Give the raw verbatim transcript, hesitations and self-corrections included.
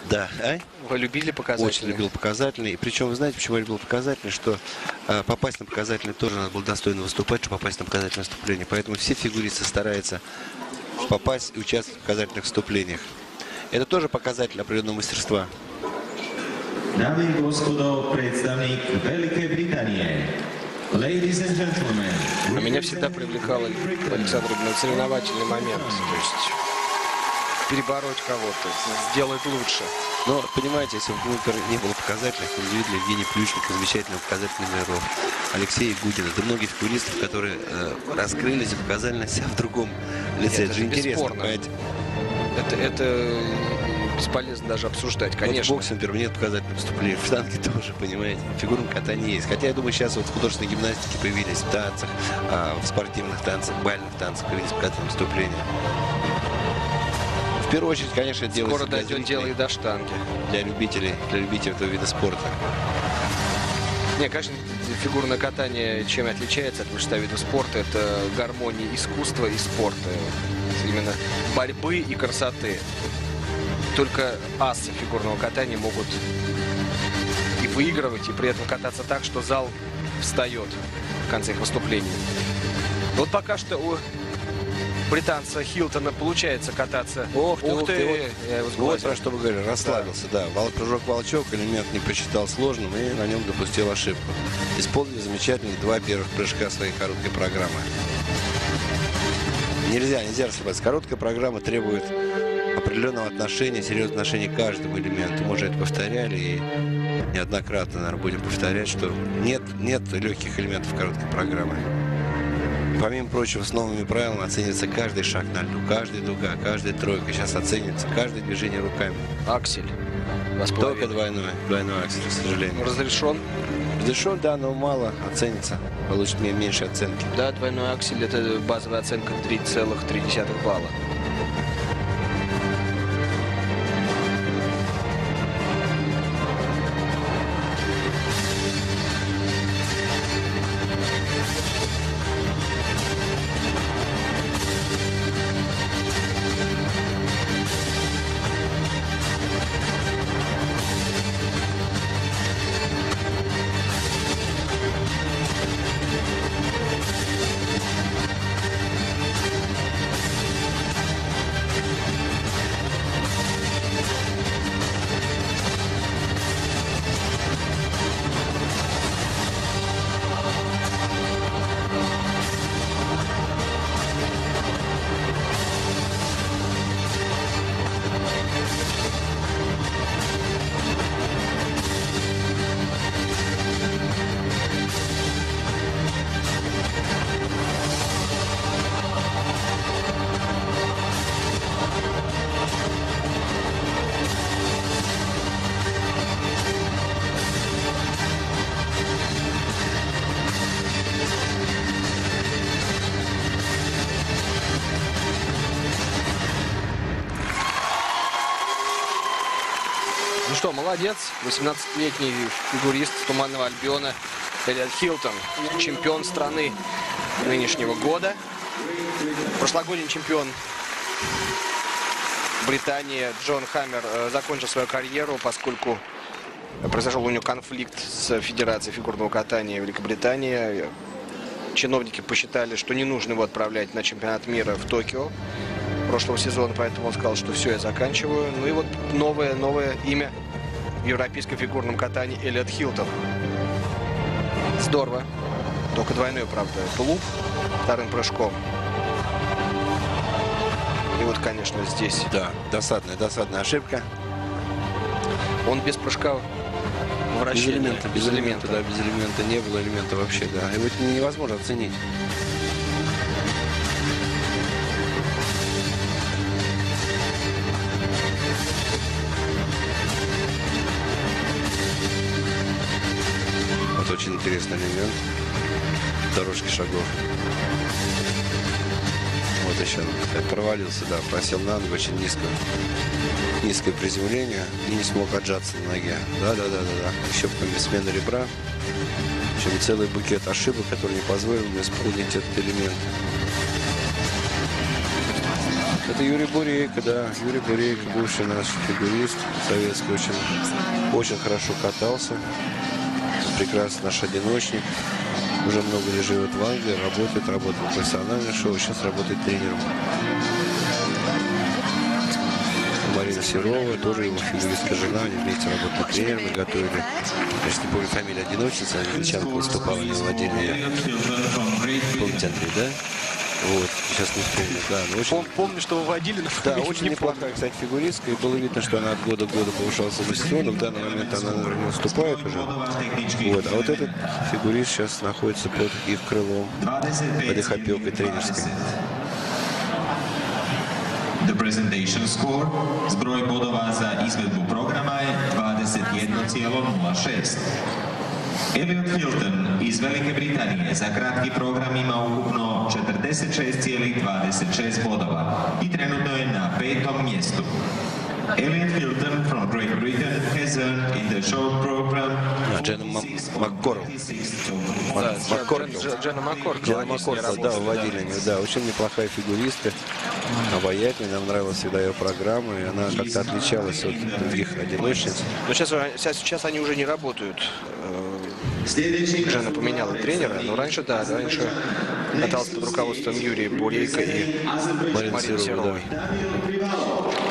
Да. А? Вы любили показательные? Очень любил показательные. Причем, вы знаете, почему я любил показательные? Что э, попасть на показательные тоже надо было достойно выступать, чтобы попасть на показательное выступление. Поэтому все фигуристы стараются попасть и участвовать в показательных выступлениях. Это тоже показатель определенного мастерства. Dámy a gospodo, predstavník Veľkej Británie. Ladies and gentlemen. А меня всегда привлекал Александр Ибн соревновательный момент. То есть перебороть кого-то, сделать лучше. Но, понимаете, если бы, например, не было показательных, вы видели Евгений Плющенко, замечательный показательный миров, Алексей Гудина, да многих фигуристов, которые э, раскрылись и показали себя в другом лице. Нет, это же интересно, бесспорно. понимаете? Это, это бесполезно даже обсуждать, конечно. Вот в боксе, например, нет показательных выступлений, в штанге тоже, понимаете, в фигурном катании есть. Хотя, я думаю, сейчас вот в художественной гимнастике появились, в танцах, а, в спортивных танцах, в бальных танцах появились показательные выступления. В первую очередь, конечно, это делается Скоро дойдет дело и до штанги. Для любителей, для любителей этого вида спорта. Не, конечно, фигурное катание чем отличается от большинства видов спорта, это гармония искусства и спорта. Именно борьбы и красоты. Только асы фигурного катания могут и выигрывать, и при этом кататься так, что зал встает в конце их выступлений. Вот пока что у британца Хилтона получается кататься. Ох ты, Ух ох ты, ты, вот, я его вот сглазил. про что вы говорили, расслабился, да. да. Прыжок-волчок, элемент не посчитал сложным и на нем допустил ошибку. Исполнили замечательные два первых прыжка своей короткой программы. Нельзя, нельзя расслабляться. Короткая программа требует определенного отношения, серьезного отношения к каждому элементу. Мы уже это повторяли и неоднократно, наверное, будем повторять, что нет, нет легких элементов короткой программы. Помимо прочего, с новыми правилами оценивается каждый шаг на льду, каждая дуга, каждая тройка. Сейчас оценивается каждое движение руками. Аксель. Только двойной, двойной аксель, к сожалению. Разрешен? Разрешен, да, но мало оценится. Получит мне меньше оценки. Да, двойной аксель — это базовая оценка три целых три десятых балла. Ну что, молодец. восемнадцатилетний фигурист Туманного Альбиона Эллиот Хилтон. Чемпион страны нынешнего года. Прошлогодний чемпион Британии Джон Хаммер закончил свою карьеру, поскольку произошел у него конфликт с Федерацией фигурного катания Великобритании. Чиновники посчитали, что не нужно его отправлять на чемпионат мира в Токио прошлого сезона, поэтому он сказал, что все, я заканчиваю. Ну и вот новое, новое имя в европейском фигурном катании — Эллиот Хилтон. Здорово. Только двойной, правда, тулуп вторым прыжком. И вот, конечно, здесь... Да, досадная, досадная ошибка. Он без прыжка вращения. Без элемента, без, без элемента, элемента, да, без элемента не было элемента вообще, да. Его невозможно оценить. Вот очень интересный элемент. Дорожки шагов. Вот еще провалился, да, просел на ногу, очень низко. Низкое приземление и не смог отжаться на ноге. Да, да, да, да, да. Еще смена ребра. Еще целый букет ошибок, который не позволил ему исполнить этот элемент. Это Это Юрий Бурейко, да. Юрий Бурейко, бывший наш фигурист советский, очень, очень хорошо катался. Прекрасный наш одиночник. Уже много лет живет в Англии, работает, работает в профессиональном шоу, сейчас работает тренером. Марина Серова, тоже его фигуристская жена, они вместе работали тренерами, готовили. Я сейчас не помню фамилию одиночницы, англичанка выступала, они владели ее. Помните, Андрей, да? Вот, сейчас не вспомню, да. Но очень... Помню, что выводили, но да, очень неплохая, кстати, фигуристка. И было видно, что она от года к году повышалась в мастерство, но в данный момент она, наверное, не выступает уже. Вот, а вот этот фигурист сейчас находится под их крылом, под их опекой тренерской. The presentation score, zbroj bodova za izvedbu programa je dvadeset jedno zarez nula šest. Elliot Hilton iz Velike Britanije za kratki program ima ukupno četrdeset šest zarez dvadeset šest bodova i trenutno je na petom mjestu. Elliot Hilton from Great Britain has earned in the short program Дженна Маккорл. Да, Дженна Маккорл. Дженна Маккорл, да, вводили ее. Да, очень неплохая фигуристка, обаятельная. Нам нравилась всегда ее программа, и она как-то отличалась от других одиночниц. Но сейчас, сейчас, сейчас они уже не работают. Дженна поменяла тренера, но раньше, да, раньше катался под руководством Юрия Бурейко и Марины Серовой.